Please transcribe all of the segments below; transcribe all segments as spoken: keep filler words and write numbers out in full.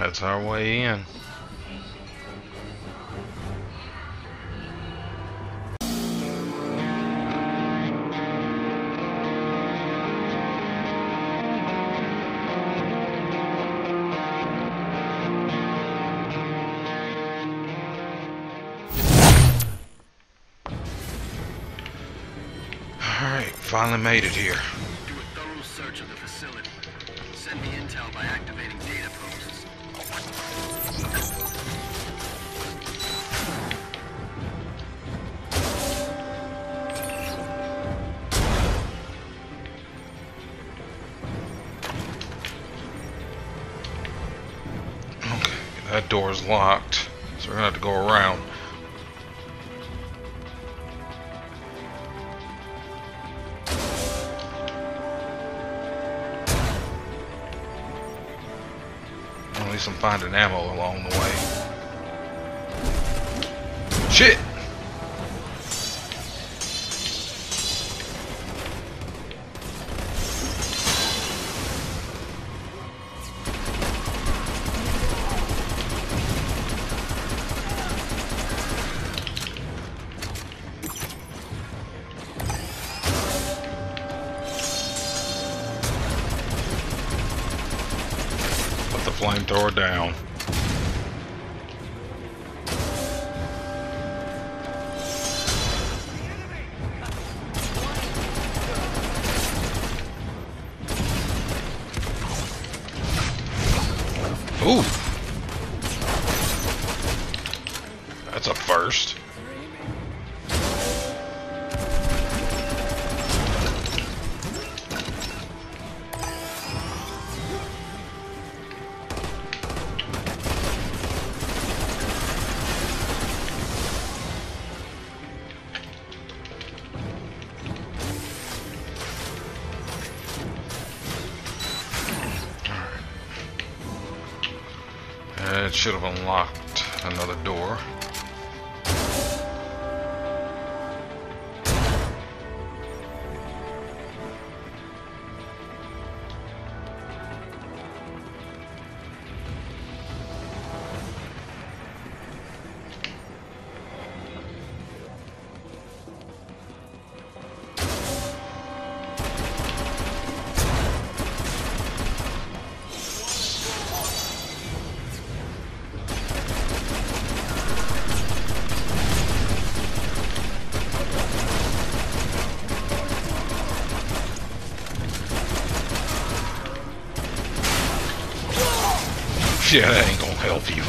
That's our way in. Alright, finally made it here. Do a thorough search of the facility. Send me intel by activating data posts. Okay, that door's locked, so we're gonna have to go around. At least I'm finding ammo along the way. Shit! Put the flamethrower down. Ooh! That's a first. It should have unlocked another door. Yeah, that ain't gonna help you.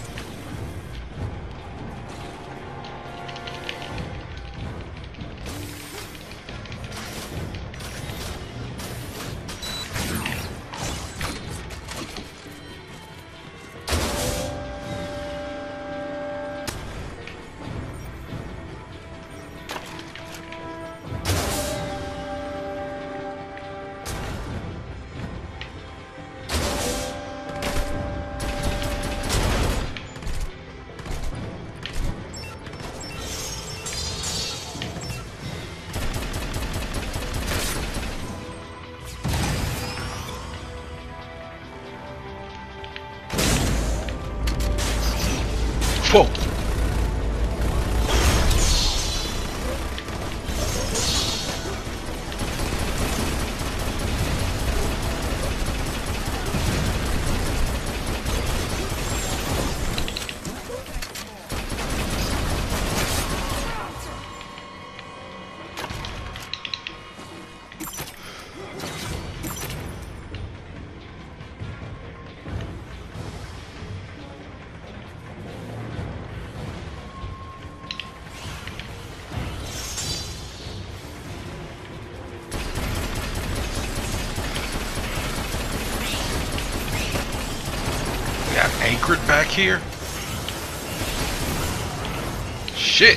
Whoa! Got anchored back here? Shit!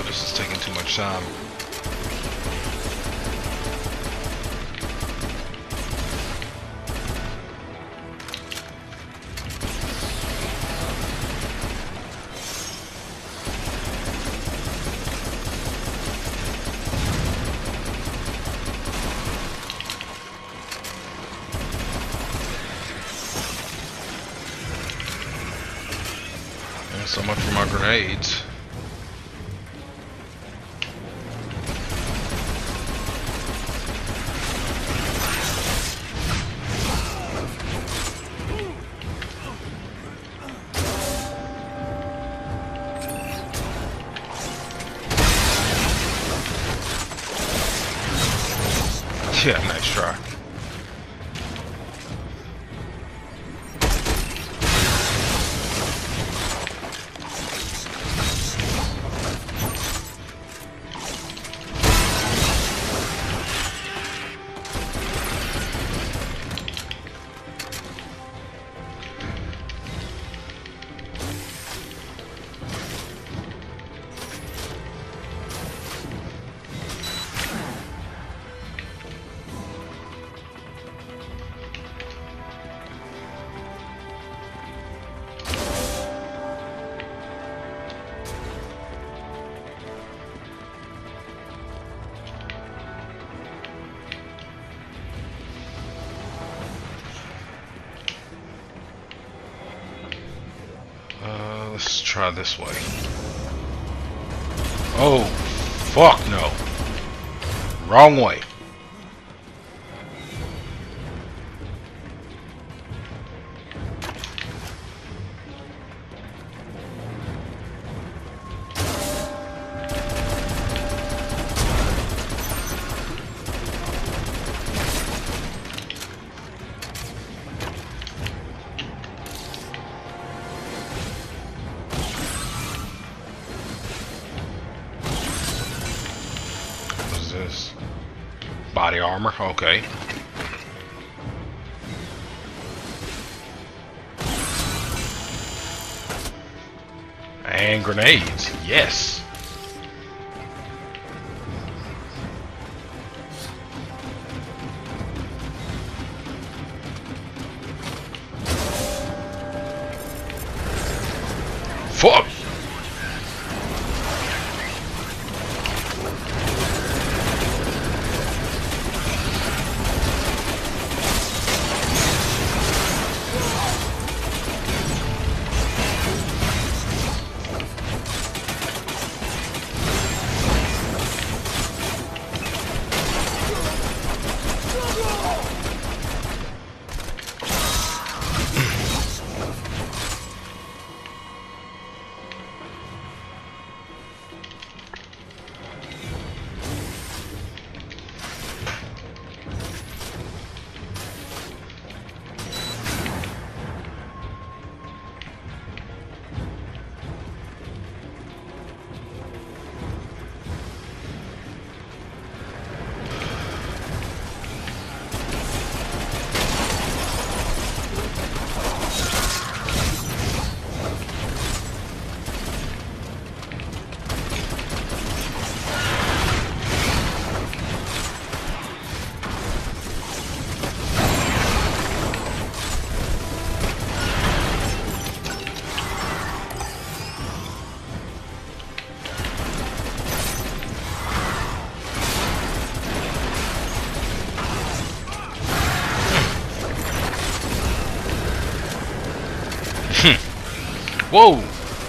This is taking too much time. And so much for my grenades. Yeah, nice try. Uh, let's try this way. Oh, fuck no. Wrong way. This body armor, okay. And grenades, yes. Fuck. Whoa!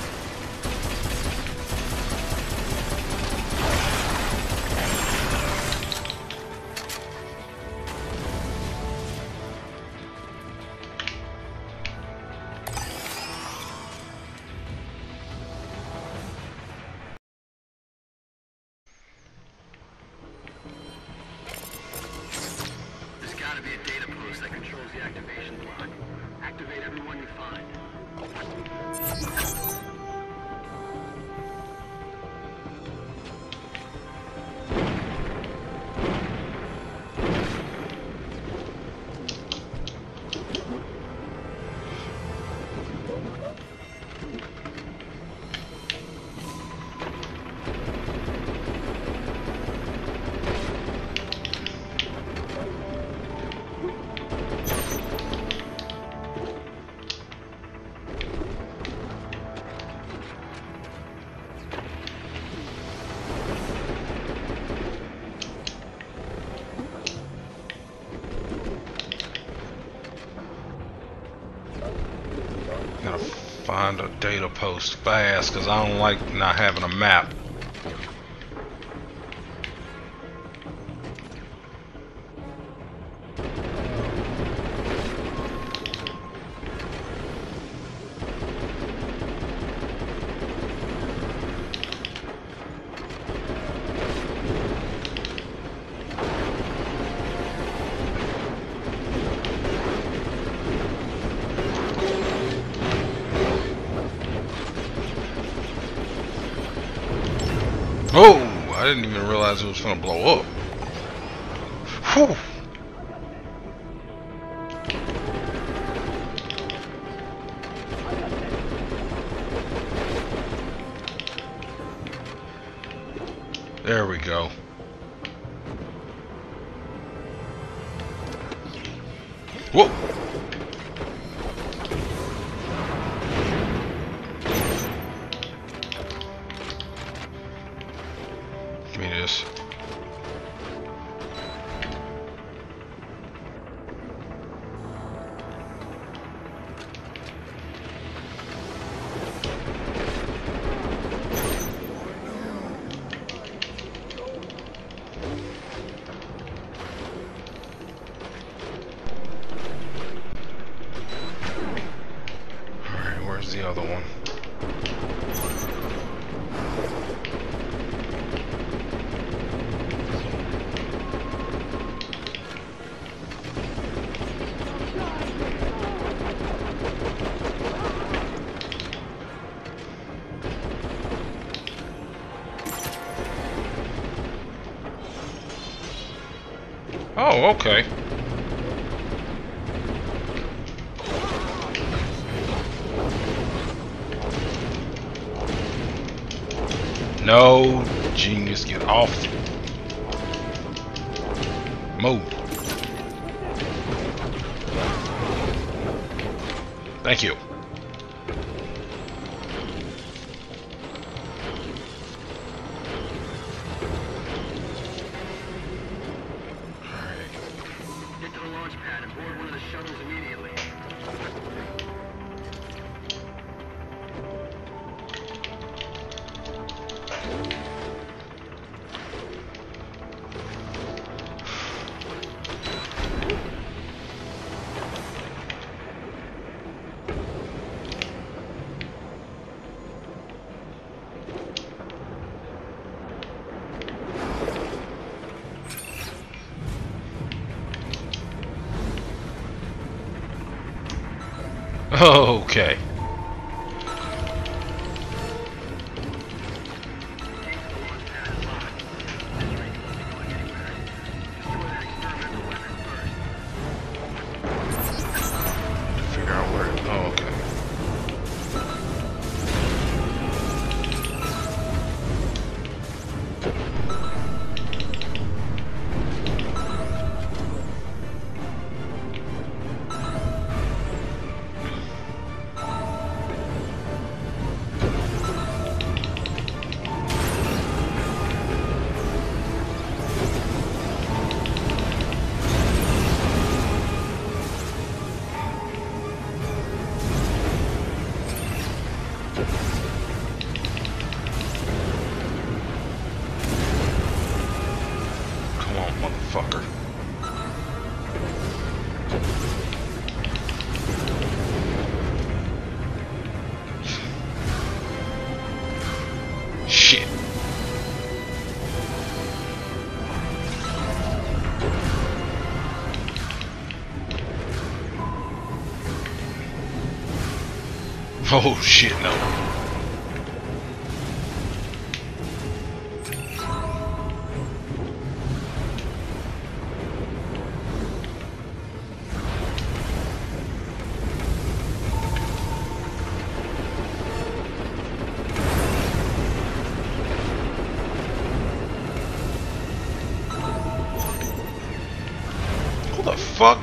There's gotta be a data post that controls the activation block. Activate everyone you find. find a data post fast because I don't like not having a map. Oh, I didn't even realize it was gonna blow up. Whew. There we go. Whoa. Give me this. Alright, where's the other one? Oh, okay. No, genius, get off. Move. Thank you. Get to the launch pad and board one of the shuttles immediately. Okay. Figure out where. Oh, okay. Come on, motherfucker. Shit. Oh shit, no. Who the fuck?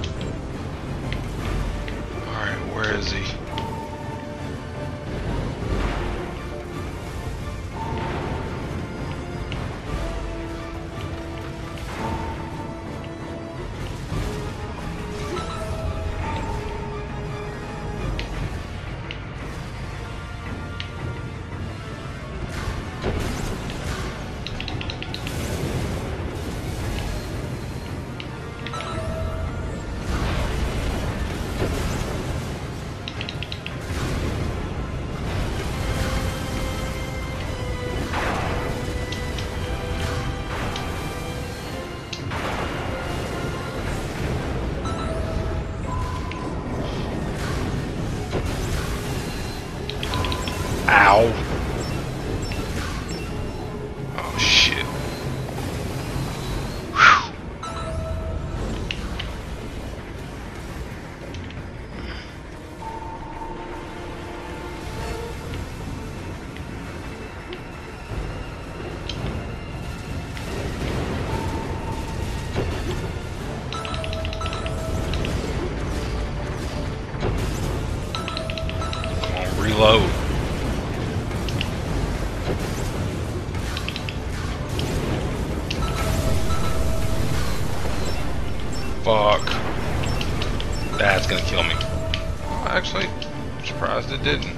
Alright, where is he? Fuck. That's gonna kill me. Oh, actually, I'm surprised it didn't.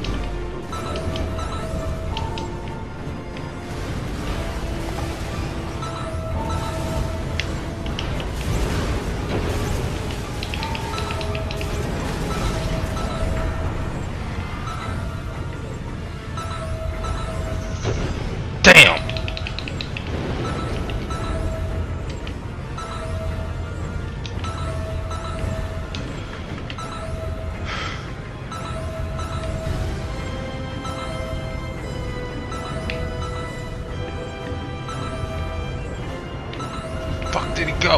Damn! Fuck did he go?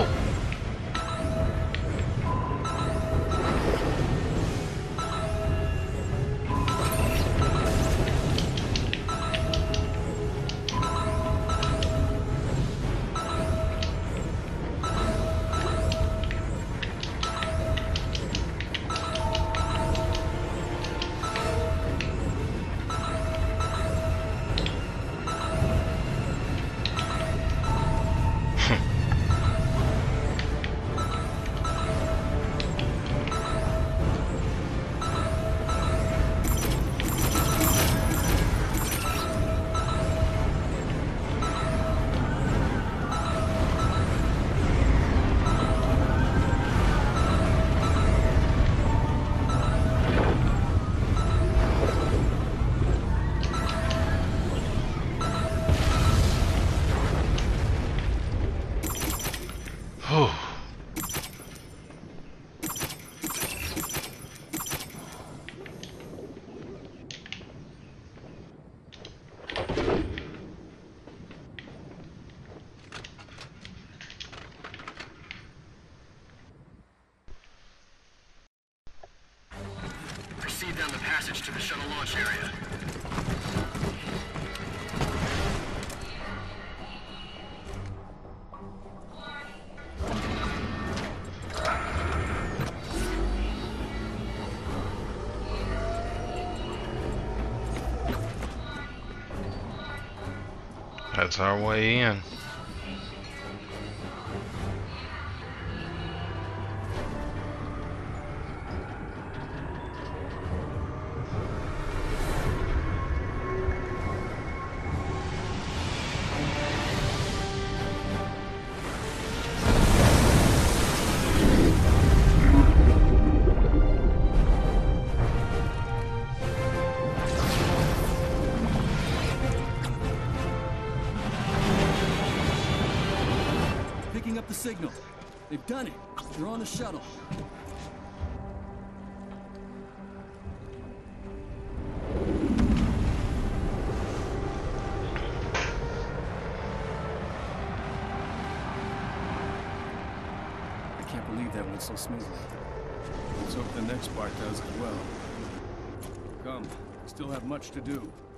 Proceed down the passage to the shuttle launch area. That's our way in. Picking up the signal. They've done it. They're on the shuttle. I can't believe that went so smoothly. Let's hope the next part does as well. Come, we still have much to do.